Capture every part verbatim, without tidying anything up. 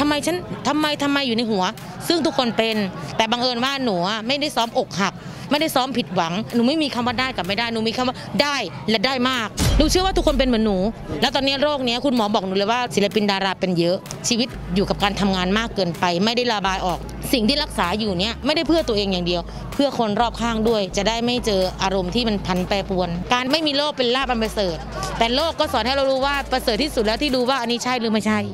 ำไมฉันทำไมทำไมอยู่ในหัวซึ่งทุกคนเป็นแต่บังเอิญว่าหนูไม่ได้ซ้อมอกหักไม่ได้ซ้อมผิดหวังหนูไม่มีคำว่าได้กับไม่ได้หนูมีคำว่าได้และได้มากหนูเชื่อว่าทุกคนเป็นเหมือนหนูแล้วตอนนี้โรคนี้คุณหมอบอกหนูเลยว่าศิลปินดาราเป็นเยอะชีวิตอยู่กับการทำงานมากเกินไปไม่ได้ระบายออกสิ่งที่รักษาอยู่เนี้ยไม่ได้เพื่อตัวเองอย่างเดียวเพื่อคนรอบข้างด้วยจะได้ไม่เจออารมณ์ที่มันพันแปรปรวนการไม่มีโรคเป็นลาภอันประเสริฐแต่โรคก็สอนให้เรารู้ว่าประเสริฐที่สุดแล้วที่ดูว่าอันนี้ใช่หรือไม่ใช่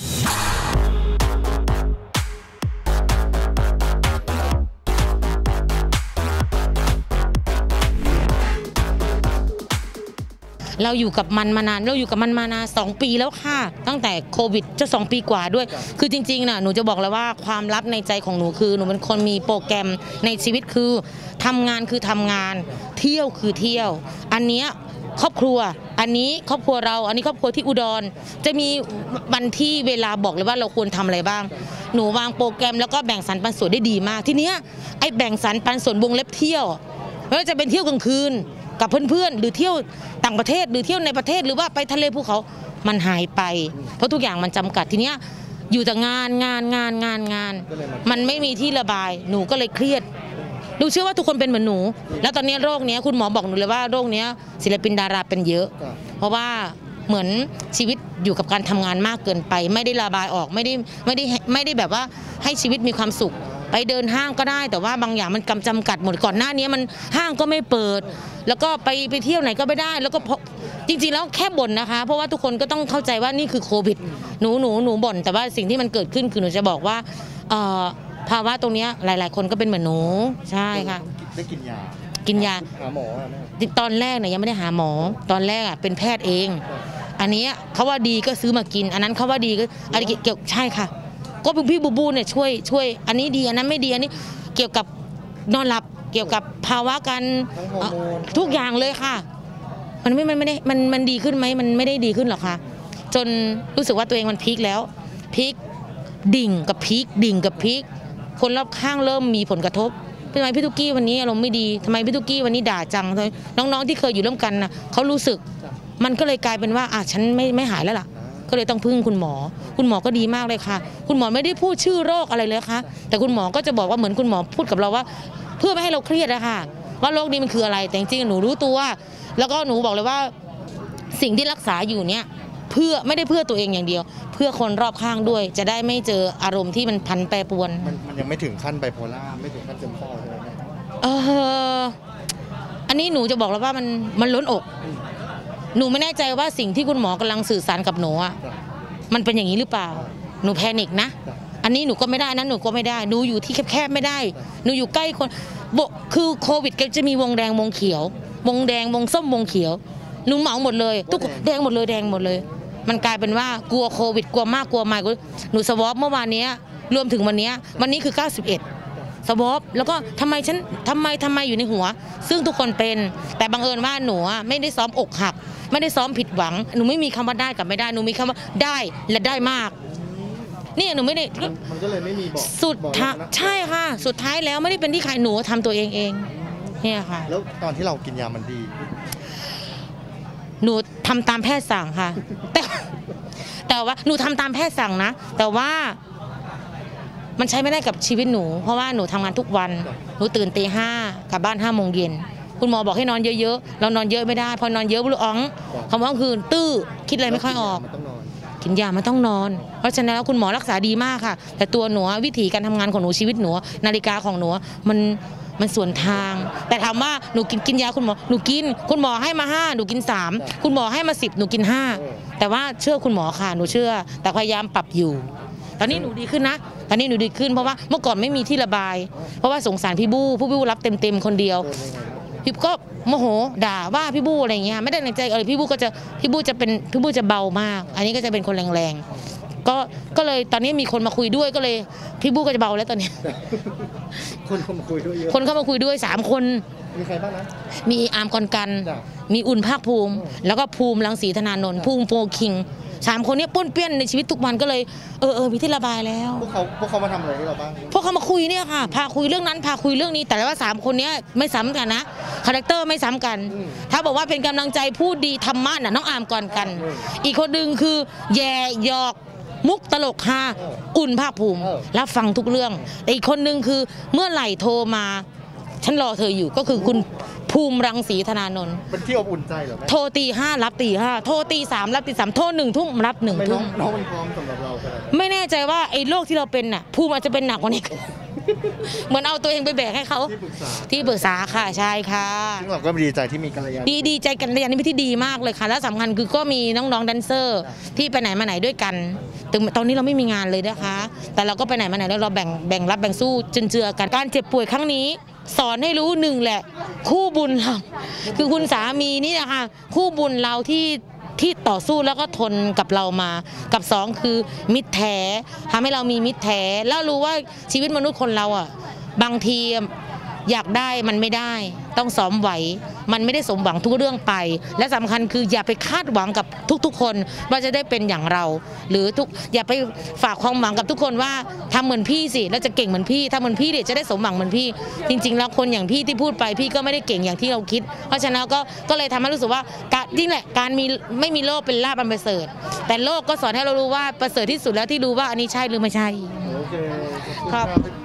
เราอยู่กับมันมานานเราอยู่กับมันมานานสองปีแล้วค่ะตั้งแต่โควิดจะสองปีกว่าด้วยคือจริงๆนะหนูจะบอกเลยว่าความลับในใจของหนูคือหนูเป็นคนมีโปรแกรมในชีวิตคือทำงานคือทำงานเที่ยวคือเที่ยวอันเนี้ยครอบครัวอันนี้ครอบครัวเราอันนี้ครอบครัวที่อุดรจะมีวันที่เวลาบอกเลยว่าเราควรทำอะไรบ้างหนูวางโปรแกรมแล้วก็แบ่งสรรปันส่วนได้ดีมากทีเนี้ยไอ้แบ่งสรรปันส่วนวงเล็บเที่ยวไม่ว่าจะเป็นเที่ยวกลางคืนกับเพื่อนๆหรือเที่ยวต่างประเทศหรือเที่ยวในประเทศหรือว่าไปทะเลภูเขามันหายไปเพราะทุกอย่างมันจำกัดทีเนี้ยอยู่แต่งานงานงานงานงานมันไม่มีที่ระบายหนูก็เลยเครียดหนูเชื่อว่าทุกคนเป็นเหมือนหนูแล้วตอนนี้โรคนี้คุณหมอบอกหนูเลยว่าโรคนี้ศิลปินดาราเป็นเยอะเพราะว่าเหมือนชีวิตอยู่กับการทำงานมากเกินไปไม่ได้ระบายออกไม่ได้ไม่ได้ไม่ได้แบบว่าให้ชีวิตมีความสุขไปเดินห้างก็ได้แต่ว่าบางอย่างมันกำจำกัดหมดก่อนหน้านี้มันห้างก็ไม่เปิดแล้วก็ไปไปเที่ยวไหนก็ไม่ได้แล้วก็จริงๆแล้วแค่บ่นนะคะเพราะว่าทุกคนก็ต้องเข้าใจว่านี่คือโควิดหนูหนูหนูบ่นแต่ว่าสิ่งที่มันเกิดขึ้นคือหนูจะบอกว่าภาวะตรงนี้หลายๆคนก็เป็นเหมือนหนูใช่ค่ะได้กินยากินยาหาหมอตอนแรกเนี่ยยังไม่ได้หาหมอตอนแรกอ่ะเป็นแพทย์เองอันนี้เขาว่าดีก็ซื้อมากินอันนั้นเขาว่าดีก็อะไรเกี่ยวใช่ค่ะก็พี่บูบูเนี่ยช่วยช่วยอันนี้ดีอันนั้นไม่ดีอันนี้เกี่ยวกับนอนหลับเกี่ยวกับภาวะการทุกอย่างเลยค่ะมันไม่มันไม่ได้มันมันดีขึ้นไหมมันไม่ได้ดีขึ้นหรอกค่ะจนรู้สึกว่าตัวเองมันพีคแล้วพีคดิ่งกับพีคดิ่งกับพีคคนรอบข้างเริ่มมีผลกระทบทำไมพี่ตุ๊กกี้วันนี้อารมณ์ไม่ดีทำไมพี่ตุ๊กกี้วันนี้ด่าจังน้องๆที่เคยอยู่ร่วมกันนะเขารู้สึกมันก็เลยกลายเป็นว่าอ่ะฉันไม่ไม่หายแล้วล่ะก็เลยต้องพึ่งคุณหมอคุณหมอก็ดีมากเลยค่ะคุณหมอไม่ได้พูดชื่อโรคอะไรเลยค่ะแต่คุณหมอก็จะบอกว่าเหมือนคุณหมอพูดกับเราว่าเพื่อไม่ให้เราเครียดนะคะว่าโรคนี้มันคืออะไรแต่จริงๆหนูรู้ตัวแล้วก็หนูบอกเลยว่าสิ่งที่รักษาอยู่เนี่ยเพื่อไม่ได้เพื่อตัวเองอย่างเดียวเพื่อคนรอบข้างด้วยจะได้ไม่เจออารมณ์ที่มันพันแปรปรวนมันมันยังไม่ถึงขั้นไบโพล่าไม่ถึงขั้นซึมเศร้าใช่ไหมเอออันนี้หนูจะบอกแล้วว่ามันมันล้นอกหนูไม่แน่ใจว่าสิ่งที่คุณหมอกำลังสื่อสารกับหนูอ่ะมันเป็นอย่างนี้หรือเปล่าหนูแพนิคนะอันนี้หนูก็ไม่ได้นะหนูก็ไม่ได้หนูอยู่ที่แคบๆไม่ได้หนูอยู่ใกล้คนโบคือโควิดจะมีวงแดงวงเขียววงแดงวงส้มวงเขียวหนูเหมาหมดเลยทุกแดงหมดเลยแดงหมดเลยมันกลายเป็นว่ากลัวโควิดกลัวมากกลัวไม่หนูสวอปเมื่อวานนี้รวมถึงวันนี้วันนี้คือเก้าสิบเอ็ดสวอปแล้วก็ทำไมฉันทำไมทำไมอยู่ในหัวซึ่งทุกคนเป็นแต่บังเอิญว่าหนูไม่ได้ซ้อมอกหักไม่ได้ซ้อมผิดหวังหนูไม่มีคำว่าได้กับไม่ได้หนูมีคำว่าได้และได้มากนี่หนูไม่ได้มันก็เลยไม่มีบอกสุดท้ายใช่ค่ะสุดท้ายแล้วไม่ได้เป็นที่ใครหนูทำตัวเองเองเนี่ยค่ะแล้วตอนที่เรากินยามันดีหนูทำตามแพทย์สั่งค่ะแต่แต่ว่าหนูทำตามแพทย์สั่งนะแต่ว่ามันใช้ไม่ได้กับชีวิตหนูเพราะว่าหนูทำงานทุกวันหนูตื่นตีห้ากลับบ้านห้าโมงเย็นคุณหมอบอกให้นอนเยอะๆเรานอนเยอะไม่ได้พอนอนเยอะบุ๋องคำว่าคือตื้อคิดอะไรไม่ค่อยออกกินยามันต้องนอนเพราะฉะนั้นแล้วคุณหมอรักษาดีมากค่ะแต่ตัวหนูวิถีการทำงานของหนูชีวิตหนูนาฬิกาของหนูมันมันส่วนทางแต่ถามว่าหนูกินกินยาคุณหมอหนูกินคุณหมอให้มาห้าหนูกินสามคุณหมอให้มาสิบหนูกินห้าแต่ว่าเชื่อคุณหมอค่ะหนูเชื่อแต่พยายามปรับอยู่ตอนนี้หนูดีขึ้นนะตอนนี้หนูดีขึ้นเพราะว่าเมื่อก่อนไม่มีที่ระบายเพราะว่าสงสารพี่บู้ผู้บู้รับเต็มเต็มคนเดียวพี่ก็โมโหด่าว่าพี่บู้อะไรเงี้ยไม่ได้ในใจอะไรพี่บู้ก็จะพี่บู้จะเป็นพี่บู้จะเบามากอันนี้ก็จะเป็นคนแรงๆก็ก็เลยตอนนี้มีคนมาคุยด้วยก็เลยพี่บู้ก็จะเบาแล้วตอนนี้คนเข้ามาคุยด้วยคนเข้ามาคุยด้วยสามคนมีใครบ้างนะมีอาร์มกรกันมีอุ่นภาคภูมิแล้วก็ภูมิรังสีธนานนท์ภูมิโฟคิงสามคนนี้ป้นเปี้ยนในชีวิตทุกวันก็เลยเออเออมีที่ระบายแล้วพวกเขาพวกเขามาทำอะไรให้เราบ้างพวกเขามาคุยเนี่ยค่ะพาคุยเรื่องนั้นพาคุยเรื่องนี้แต่ว่าสามคนนี้ไม่ซ้ำกันนะคาแรคเตอร์ไม่ซ้ำกันถ้าบอกว่าเป็นกำลังใจพูดดีธรรมะน่ะน้องอาร์มก่อนกันอีกคนหนึ่งคือแย่หยอกมุกตลกฮาอุ่นภาคภูมิเออรับฟังทุกเรื่องแต่อีกคนนึงคือเมื่อไหร่โทรมาฉันรอเธออยู่ก็คือคุณภูมิรังสีธนานนท์เป็นที่อบอุ่นใจเหรอแม่โทรตีห้ารับตีห้าโทรตีสามรับตีสามโทรหนึ่งทุ่มรับหนึ่งไม่น้ทุ่องมน้องมันพร้อมสำหรับเราขนาดนั้นไม่แน่ใจว่าไอ้โรคที่เราเป็นน่ะภูมิอาจจะเป็นหนักกว่านี้ เหมือนเอาตัวเองไปแบกให้เขาที่ปรึกษาที่ปรึกษาค่ะใช่ค่ะซึ่งเราก็ดีใจที่มีกัลยาณดีดีใจกันเรียนนี่เป็นที่ดีมากเลยค่ะ แล้วสำคัญคือก็มีน้องๆแดนเซอร์ ที่ไปไหนมาไหนด้วยกันถึงตอนนี้เราไม่มีงานเลยนะคะ แต่เราก็ไปไหนมาไหนแล้วเราแบ่งแบ่งรับแบ่งสู้จนเจือกันการเจ็บป่วยครั้งนี้ สอนให้รู้หนึ่งแหละ คู่บุญเราคือคุณสามีนี่นะคะคู่บุญเราที่ที่ต่อสู้แล้วก็ทนกับเรามา กับสองคือมิตรแท้ทำให้เรามีมิตรแท้แล้วรู้ว่าชีวิตมนุษย์คนเราอ่ะบางทีอยากได้มันไม่ได้ต้องซ้อมไหวมันไม่ได้สมหวังทุกเรื่องไป และสำคัญคืออย่าไปคาดหวังกับทุกๆ คนว่าจะได้เป็นอย่างเรา หรือทุกอย่าไปฝากความหวังกับทุกคนว่าทำเหมือนพี่สิแล้วจะเก่งเหมือนพี่ทำเหมือนพี่เดี๋ยวจะได้สมหวังเหมือนพี่ จริง ๆ แล้วคนอย่างพี่ที่พูดไปพี่ก็ไม่ได้เก่งอย่างที่เราคิด เพราะฉะนั้นก็ก็เลยทำให้รู้สึกว่าการนี่แหละการมีไม่มีโลกเป็นลาภอันประเสริฐแต่โลกก็สอนให้เรารู้ว่าประเสริฐที่สุดแล้วที่รู้ว่าอันนี้ใช่หรือไม่ใช่โอเคขอบคุณครับ